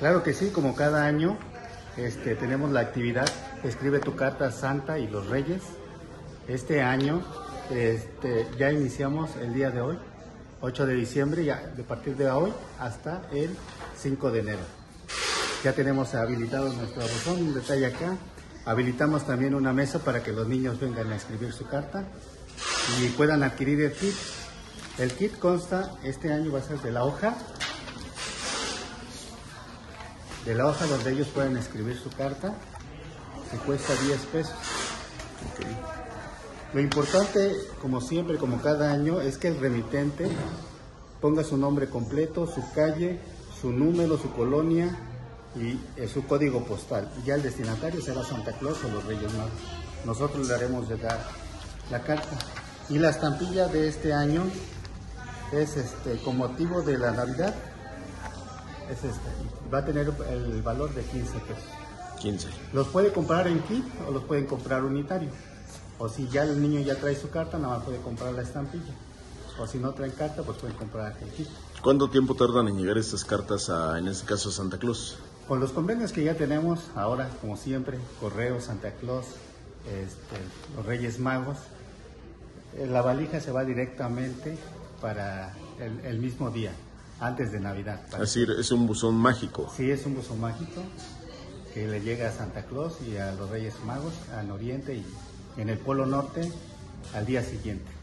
Claro que sí, como cada año tenemos la actividad Escribe tu carta a Santa y los Reyes. Este año ya iniciamos el día de hoy, 8 de diciembre, ya de partir de hoy hasta el 5 de enero. Ya tenemos habilitado nuestro buzón, un detalle acá. Habilitamos también una mesa para que los niños vengan a escribir su carta y puedan adquirir el kit. El kit consta, este año va a ser de la hoja donde ellos pueden escribir su carta, que cuesta 10 pesos. Okay. Lo importante, como siempre, como cada año, es que el remitente ponga su nombre completo, su calle, su número, su colonia y su código postal. Y ya el destinatario será Santa Claus o los Reyes Magos. Nosotros le haremos llegar la carta. Y la estampilla de este año es con motivo de la Navidad. Va a tener el valor de 15 pesos. 15. Los puede comprar en kit o los pueden comprar unitario. O si ya el niño ya trae su carta, nada más puede comprar la estampilla. O si no traen carta, pues pueden comprar el kit. ¿Cuánto tiempo tardan en llegar estas cartas en este caso, a Santa Claus? Con los convenios que ya tenemos ahora, como siempre, Correo, Santa Claus, los Reyes Magos, la valija se va directamente para el mismo día, antes de Navidad. Es decir, es un buzón mágico. Sí, es un buzón mágico que le llega a Santa Claus y a los Reyes Magos, al oriente y en el Polo Norte al día siguiente.